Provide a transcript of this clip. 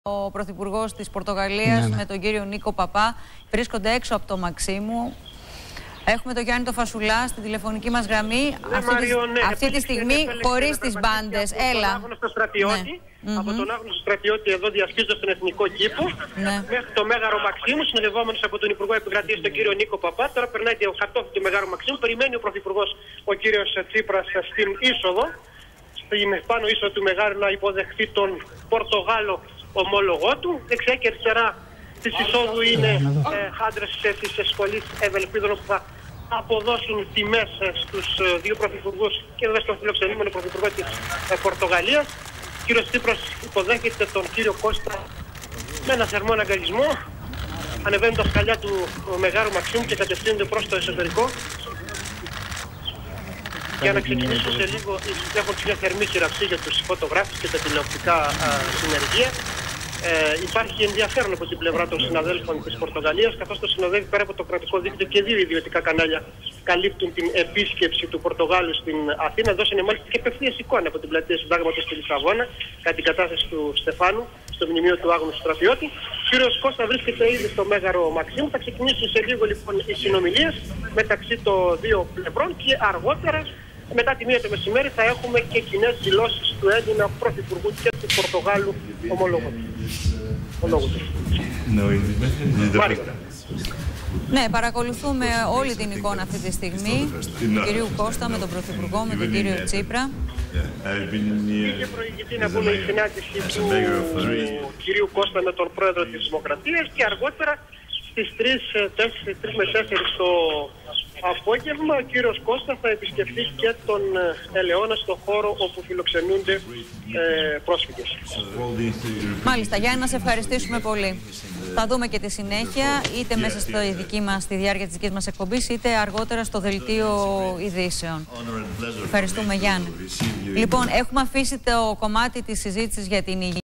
Ο Πρωθυπουργός της Πορτογαλίας με τον κύριο Νίκο Παπά βρίσκονται έξω από το Μαξίμου. Έχουμε τον Γιάννη το Φασουλά στη τηλεφωνική μας γραμμή. Αυτή τη στιγμή χωρίς τις μπάντες. Έλα. Από τον άγνωστο στρατιώτη εδώ διασχίζοντας τον εθνικό κήπο μέχρι το Μέγαρο Μαξίμου, συνοδευόμενος από τον Υπουργό Επικρατείας τον κύριο Νίκο Παπά. Τώρα περνάει το χαρτόφι του Μεγάρου Μαξίμου. Περιμένει ο Πρωθυπουργός ο κύριος Τσίπρας στην είσοδο, στην πάνω είσοδο του Μεγάρου, να υποδεχθεί τον Πορτογάλο ομόλογό του. Δεξιά και αριστερά της εισόδου είναι άντρες της σχολής Ευελπίδων που θα αποδώσουν τιμές στους δύο πρωθυπουργούς και βέβαια στον φιλοξενούμενο πρωθυπουργό της Πορτογαλίας. Ο κύριος Τσίπρας υποδέχεται τον κύριο Κώστα με ένα θερμό αγκαλισμό. Ανεβαίνουν τα σκαλιά του Μεγάρου Μαξίμου και κατευθύνονται προς το εσωτερικό. Για να ξεκινήσω σε λίγο, έχουν μια θερμή χειραψή για τους φωτογράφους και τα τηλεοπτικά συνεργεία. Υπάρχει ενδιαφέρον από την πλευρά των συναδέλφων της Πορτογαλίας, καθώς το συνοδεύει πέρα από το κρατικό δίκτυο και δύο ιδιωτικά κανάλια καλύπτουν την επίσκεψη του Πορτογάλου στην Αθήνα. Δώσανε μάλιστα και απευθείας εικόνα από την πλατεία Συντάγματος στη Λισαβόνα, κατά την κατάθεση του Στεφάνου, στο μνημείο του άγνωστου στρατιώτη. Ο κύριος Κώστα βρίσκεται ήδη στο Μέγαρο Μαξίμου. Θα ξεκινήσουν σε λίγο λοιπόν οι συνομιλίες μεταξύ των δύο πλευρών και αργότερα, μετά τη 1 το μεσημέρι, θα έχουμε και κοινές δηλώσεις του Έλληνα Πρωθυπουργού και του Πορτογάλου ομολόγου. Ναι, παρακολουθούμε όλη την εικόνα αυτή τη στιγμή του κυρίου Κώστα με τον Πρωθυπουργό, με τον κύριο Τσίπρα. Είχε προηγηθεί να πούμε η συνάντηση του κυρίου Κώστα με τον πρόεδρο της Δημοκρατίας και αργότερα στις 3 με 4 το απόγευμα ο κύριος Κώστα θα επισκεφθεί και τον Ελαιώνα στο χώρο όπου φιλοξενούνται πρόσφυγες. Μάλιστα, Γιάννη, να σε ευχαριστήσουμε πολύ. Θα δούμε και τη συνέχεια, είτε μέσα στη διάρκεια της δικής μας εκπομπής, είτε αργότερα στο δελτίο ειδήσεων. Ευχαριστούμε, Γιάννη. Λοιπόν, έχουμε αφήσει το κομμάτι της συζήτησης για την υγεία.